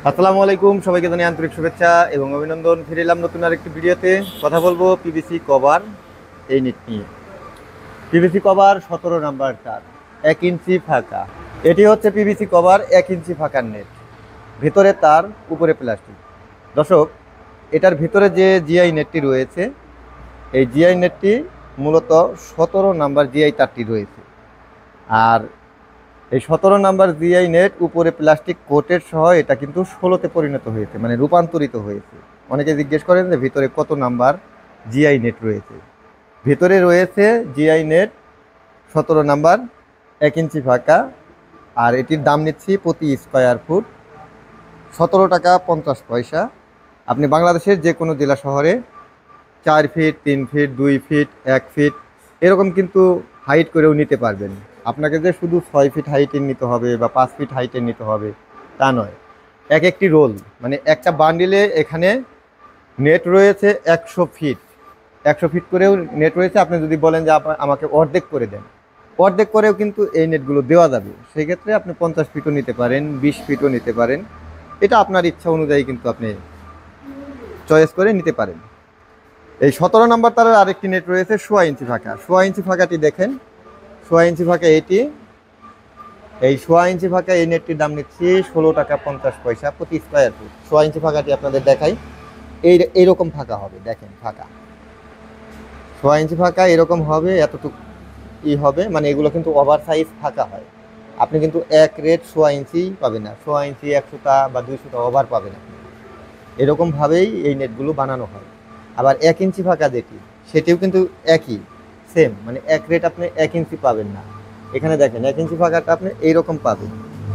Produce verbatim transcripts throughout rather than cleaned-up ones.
আসসালামু আলাইকুম, সবাইকে জানাই আন্তরিক শুভেচ্ছা এবং অভিনন্দন। ফিরে এলাম নতুন আরেকটি ভিডিওতে। কথা বলবো পিভিসি কভার এই নেট নিয়ে। পিভিসি কভার সতেরো নাম্বার তার, এক ইঞ্চি ফাঁকা। এটি হচ্ছে পিভিসি কভার এক ইঞ্চি ফাঁকার নেট, ভিতরে তার, উপরে প্লাস্টিক। দর্শক, এটার ভিতরে যে জিআই নেটটি রয়েছে, এই জিআই নেটটি মূলত সতেরো নাম্বার জিআই তারটি রয়েছে। আর এই সতেরো নাম্বার জিআই নেট উপরে প্লাস্টিক কোটের সহ এটা কিন্তু ষোলোতে পরিণত হয়েছে, মানে রূপান্তরিত হয়েছে। অনেকে জিজ্ঞেস করেন যে ভিতরে কত নাম্বার জিআই নেট রয়েছে। ভিতরে রয়েছে জিআই নেট সতেরো নাম্বার, এক ইঞ্চি ফাঁকা। আর এটির দাম নিচ্ছি প্রতি স্কোয়ার ফুট সতেরো টাকা পঞ্চাশ পয়সা। আপনি বাংলাদেশের যে কোনো জেলা শহরে চার ফিট, তিন ফিট, দুই ফিট, এক ফিট এরকম কিন্তু হাইট করেও নিতে পারবেন। আপনাকে যে শুধু ছয় ফিট হাইটের নিতে হবে বা পাঁচ ফিট হাইটের নিতে হবে তা নয়। এক একটি রোল, মানে একটা বান্ডিলে এখানে নেট রয়েছে একশো ফিট, একশো ফিট করেও নেট রয়েছে। আপনি যদি বলেন যে আমাকে অর্ধেক করে দেন, অর্ধেক করেও কিন্তু এই নেটগুলো দেওয়া যাবে। সেক্ষেত্রে আপনি পঞ্চাশ ফিটও নিতে পারেন, বিশ ফিটও নিতে পারেন। এটা আপনার ইচ্ছা অনুযায়ী কিন্তু আপনি চয়েস করে নিতে পারেন। এই সতেরো নম্বর তারের আরেকটি নেট রয়েছে সোয়া ইঞ্চি ফাঁকা। সোয়া ইঞ্চি ফাঁকাটি দেখেন, সোয়া ইঞ্চি ফাঁকা এটি। এই সোয়া ইঞ্চি ফাঁকা এই নেটটির দাম নিচ্ছি ষোলো টাকা পঞ্চাশ পয়সা প্রতি স্কোয়ার ফুট। সোয়া ইঞ্চি ফাঁকাটি আপনাদের দেখাই, এই এইরকম ফাঁকা হবে। দেখেন ফাঁকা সোয়া ইঞ্চি ফাঁকা এরকম হবে, এতটুকু ই হবে, মানে এগুলো কিন্তু ওভার সাইজ ফাঁকা হয়। আপনি কিন্তু এক রেট সোয়া ইঞ্চি পাবেন না, সোয়া ইঞ্চি একশোটা বা দুইশোটা ওভার পাবেন আপনি। এরকমভাবেই এই নেটগুলো বানানো হয়। আবার এক ইঞ্চি ফাঁকা যেটি, সেটিও কিন্তু একই সেম, মানে এক রেট আপনি এক ইঞ্চি পাবেন না। এখানে দেখেন এক ইঞ্চি ফাঁকাটা আপনি এইরকম পাবেন,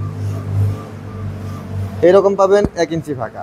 এইরকম পাবেন এক ইঞ্চি ফাঁকা।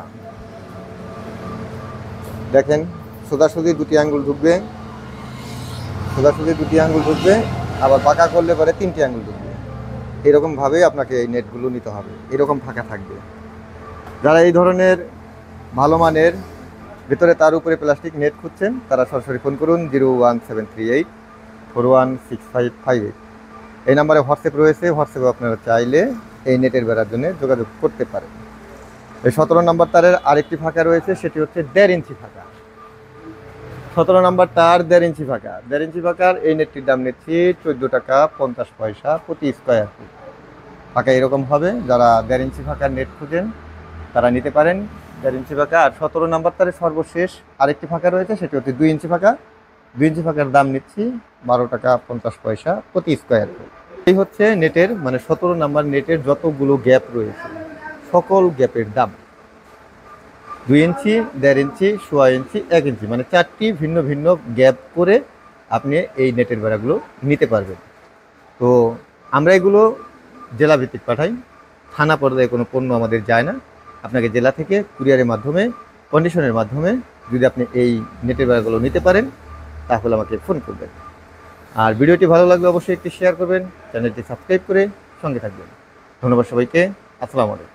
দেখেন সোজাসুজি দুটি আঙ্গুল ঢুকবে, সোজাসুজি দুটি আঙ্গুল ঢুকবে, আবার পাকা করলে পরে তিনটি আঙ্গুল ঢুকবে। এরকমভাবেই আপনাকে এই নেটগুলো নিতে হবে, এরকম ফাঁকা থাকবে। যারা এই ধরনের ভালো মানের ভিতরে তার উপরে প্লাস্টিক নেট খুঁজছেন, তারা সরাসরি ফোন করুন zero one seven three eight four one six five five eight. এই নাম্বারে হোয়াটসঅ্যাপ রয়েছে, হোয়াটসঅ্যাপে আপনারা চাইলে এই নেটের বেড়ার জন্য যোগাযোগ করতে পারেন। এই সতেরো নাম্বার তারের আরেকটি ফাঁকা রয়েছে, সেটি হচ্ছে দেড় ইঞ্চি ফাঁকা। সতেরো নাম্বার তার দেড় ইঞ্চি ফাঁকা, দেড় ইঞ্চি ফাঁকার এই নেটটির দাম নিচ্ছি চোদ্দো টাকা পঞ্চাশ পয়সা প্রতি স্কোয়ার ফুট। ফাঁকা এরকম হবে। যারা দেড় ইঞ্চি ফাঁকার নেট খুঁজেন তারা নিতে পারেন দেড় ইঞ্চি ফাঁকা। আর সতেরো নাম্বার তারে সর্বশেষ আরেকটি ফাঁকা রয়েছে, সেটি হচ্ছে দুই ইঞ্চি ফাঁকা। দুই ইঞ্চি ফাঁকার দাম নিচ্ছি বারো টাকা পঞ্চাশ পয়সা প্রতি স্কোয়ার ফুট। এই হচ্ছে নেটের, মানে সতেরো নাম্বার নেটের যতগুলো গ্যাপ রয়েছে সকল গ্যাপের দাম। দুই ইঞ্চি, দেড় ইঞ্চি, সোয়া ইঞ্চি, এক ইঞ্চি, মানে চারটি ভিন্ন ভিন্ন গ্যাপ করে আপনি এই নেটের বেড়াগুলো নিতে পারবেন। তো আমরা এগুলো জেলাভিত্তিক পাঠাই, থানা পর্যায়ে কোনো পণ্য আমাদের যায় না। আপনাকে জেলা থেকে কুরিয়ারের মাধ্যমে, কন্ডিশনের মাধ্যমে যদি আপনি এই নেটের বেড়াগুলো নিতে পারেন তাহলে আমাকে ফোন করবেন। আর ভিডিওটি ভালো লাগলে অবশ্যই একটি শেয়ার করবেন, চ্যানেলটি সাবস্ক্রাইব করে সঙ্গে থাকবেন। ধন্যবাদ সবাইকে। আসসালামু আলাইকুম।